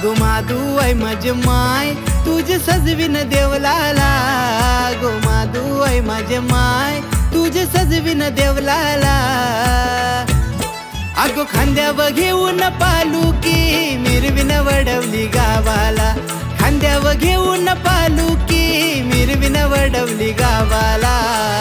अगो माधू आई माझे माय तुझे सजविन देवलाला, गो माधू आई माझे माय तुझे सजविन देवलाला। अगो खांद्यावर घेऊन पालुकी मिरविन वडवली गावाला, खांद्यावर घेऊन पालुकी मिरविन वडवली गावाला।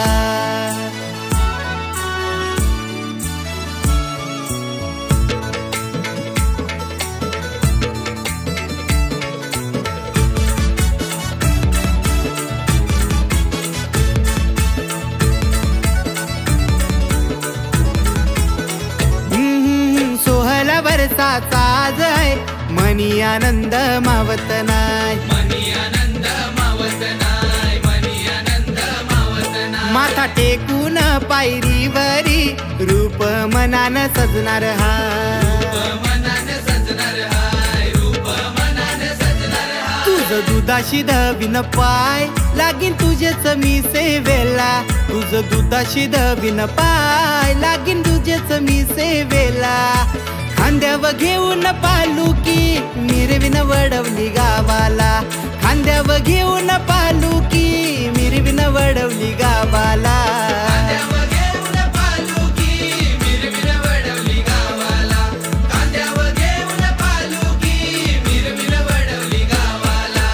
वर्षाचा आज आहे मनी आनंद मावत नाय, मनी आनंद मावत नाय, मनी आनंद मावत नाय। माथा टेकून पायरीवरी रूप मनान सजणार हाय, रूप मनान सजणार हाय, रूप मनान सजणार हाय। तुझं दुधाशी धविन पाय लागीन तुझेच मी सेवेला, तुझं दुधाशी धविन पाय लागीन तुझेच मी सेवेला। खांद्यावर घेऊन पालुकी मिरविन वडवली गावाला, खांद्यावर घेऊन पालुकी मिरविन वडवली गावाला। खांद्यावर घेऊन पालुकी मिरविन वडवली गावाला, खांद्यावर घेऊन पालुकी मिरविन वडवली गावाला।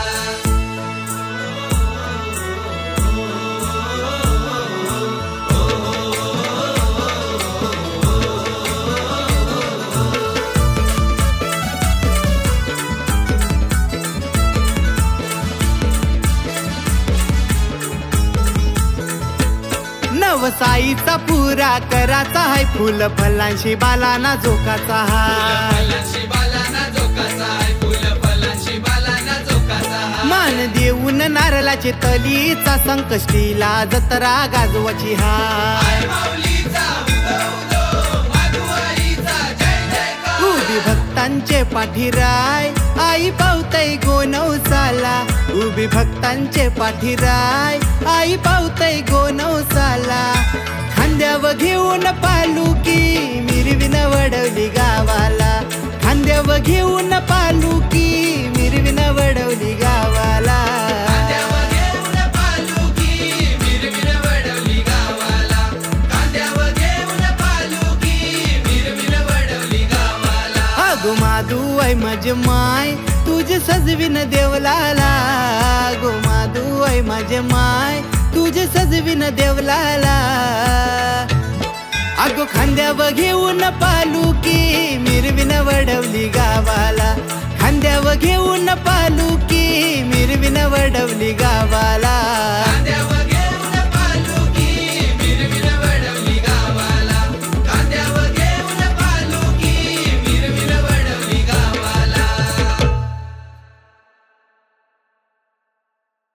नवसाईचा पुरा कराचा हाय, फुल फलांशी बालाना झोकाचा हाय, फलांशी बालाना झोकाचा हाय, फुल फलांशी बालाना झोकाचा हाय। मान देऊन नारळाचे तलीचा संकष्टीला जत्रा गाजवाची हाय, आई माऊलीचा उदो माधू आईचा जय जयकार। उभी भक्तांचे पाठीराय आई पावतई गोनवसाला, उभी भक्तांचे पाठीराय आई पावतई गोनवसाला। खांद्यावर घेऊन पालुकी मिरविन वडवली गावाला, खांद्यावर घेऊन पालुकी मिरविन वडवली गावाला। खांद्यावर घेऊन पालुकी मिरविन वडवली गावाला, खांद्यावर घेऊन पालुकी मिरविन वडवली गावाला। अगो माधू आई माझे माय तुझे सजविन देवलाला, गो माधू आई माझे माय तुझे सजविन देवलाला। अगो खांद्यावर घेऊन पालुकी मिरविन वडवली गावाला, खांद्यावर घेऊन पालुकी मिरविन वडवली गावाला।